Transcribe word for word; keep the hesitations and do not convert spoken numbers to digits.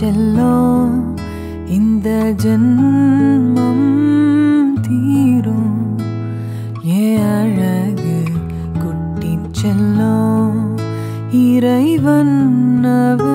செல்லம் இந்த ஜென்மம் தீரும் ஏன் அழகு குட்டி செல்லம் இறைவன் அவன்